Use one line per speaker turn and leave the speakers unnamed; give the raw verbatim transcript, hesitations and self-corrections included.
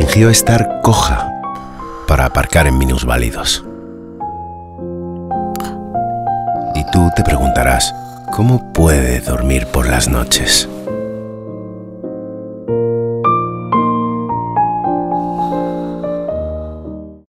fingió estar coja para aparcar en minusválidos. Y tú te preguntarás, ¿cómo puede dormir por las noches?